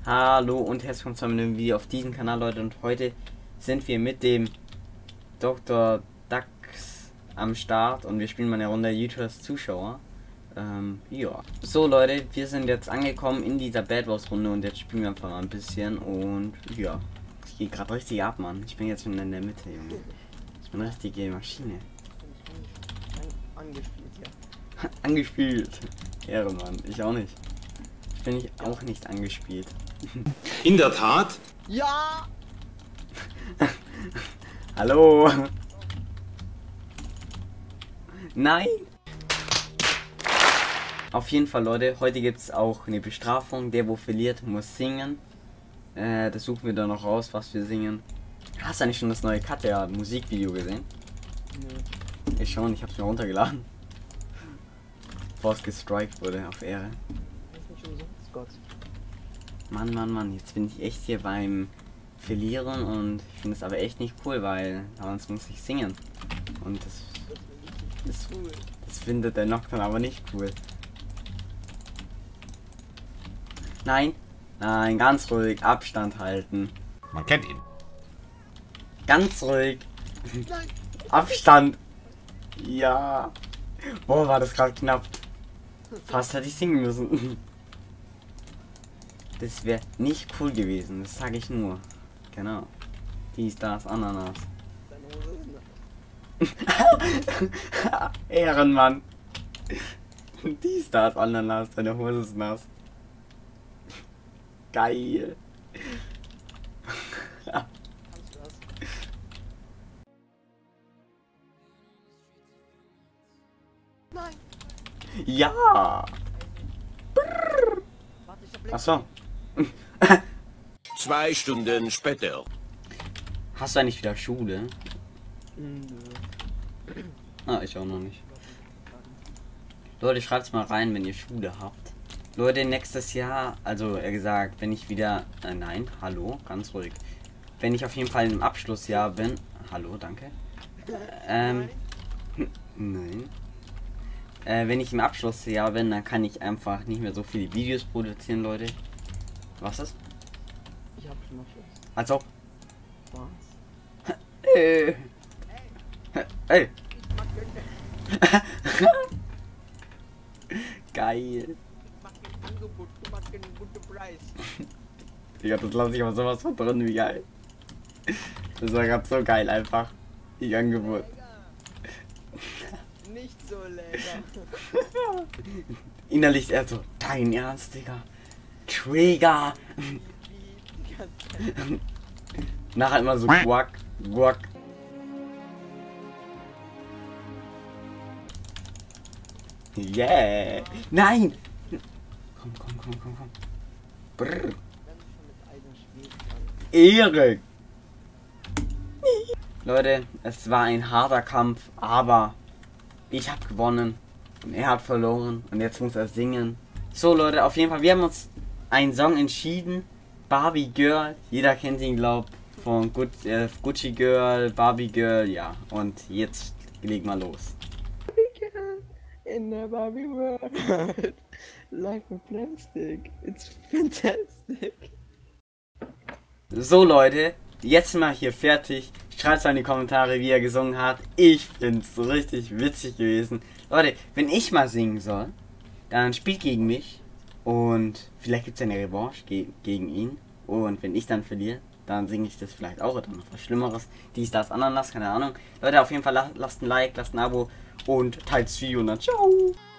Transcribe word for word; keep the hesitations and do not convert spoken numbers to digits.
Hallo und herzlich willkommen zu einem Video auf diesem Kanal, Leute. Und heute sind wir mit dem Doktor Dax am Start und wir spielen mal eine Runde YouTubers Zuschauer. Ähm, ja. So Leute, wir sind jetzt angekommen in dieser Bad Wars Runde und jetzt spielen wir einfach mal ein bisschen und ja. Ich gehe gerade richtig ab, Mann. Ich bin jetzt schon in der Mitte, Junge. Ich bin eine richtige Maschine. Angespielt, ja. Angespielt. Ehre, Mann. Ich auch nicht. Ich bin ich auch nicht angespielt. In der Tat? Ja! Hallo! Nein! Auf jeden Fall, Leute, heute gibt es auch eine Bestrafung. Der, wo verliert, muss singen. Äh, das suchen wir dann noch raus, was wir singen. Hast du nicht schon das neue Katja Musikvideo gesehen? Nö. Ich schon, ich hab's mir runtergeladen. Bevor es gestrikt wurde, auf Ehre. Das ist nicht umsonst, Gott. Mann, Mann, Mann, jetzt bin ich echt hier beim Verlieren und ich finde es aber echt nicht cool, weil sonst muss ich singen. Und das, das, Cool. das findet der Nocturne aber nicht cool. Nein, nein, ganz ruhig, Abstand halten. Man kennt ihn. Ganz ruhig, Nein! Abstand. Ja. Boah, war das gerade knapp. Fast hätte ich singen müssen. Das wäre nicht cool gewesen, das sage ich nur. Genau. Dies, das, Ananas. Deine Hose ist nass. Ehrenmann. Dies, das, Ananas, deine Hose ist nass. Geil. Kannst du das? Nein! Ja. Warte, ich hab Blick. Achso. Zwei Stunden später. Hast du eigentlich wieder Schule? Nö. Ah, ich auch noch nicht. Leute, schreibt's mal rein, wenn ihr Schule habt. Leute, nächstes Jahr, also er gesagt, wenn ich wieder, äh, nein, hallo, ganz ruhig. Wenn ich auf jeden Fall im Abschlussjahr bin, hallo, danke. Ähm, nein. Äh, wenn ich im Abschlussjahr bin, dann kann ich einfach nicht mehr so viele Videos produzieren, Leute. Was ist? Ich hab schon mal Schluss. Als ob. Was? Äh. Ey. Geil. Ich mach ein Angebot, du machst einen guten Preis. Digga, das lasse ich aber sowas von drin, wie geil. Das war gerade so geil einfach. Die Angebot. Lecker. Nicht so lecker. Innerlich er so, dein Ernst, Digga. Trigger. Wie die ganze Zeit. Nachher immer so guack, guack. Yeah. Nein. Komm, komm, komm, komm, komm. Brrr. Wenn du schon mit Eisen spielst, dann Ehre. Leute, es war ein harter Kampf, aber ich habe gewonnen und er hat verloren und jetzt muss er singen. So Leute, auf jeden Fall, wir haben uns einen Song entschieden. Barbie Girl, jeder kennt ihn, glaubt, von Gu äh, Gucci Girl, Barbie Girl, ja. Und jetzt leg mal los. in the Barbie world. Life in plastic. It's fantastic. So Leute, jetzt mal hier fertig. Schreibt mal in die Kommentare, wie er gesungen hat. Ich find's richtig witzig gewesen. Leute, wenn ich mal singen soll, dann spielt gegen mich. Und vielleicht gibt's ja eine Revanche ge gegen ihn. Und wenn ich dann verliere, dann singe ich das vielleicht auch oder noch was Schlimmeres. Dies, das, Ananas, keine Ahnung. Leute, auf jeden Fall lasst ein Like, lasst ein Abo und teilt das Video und dann ciao.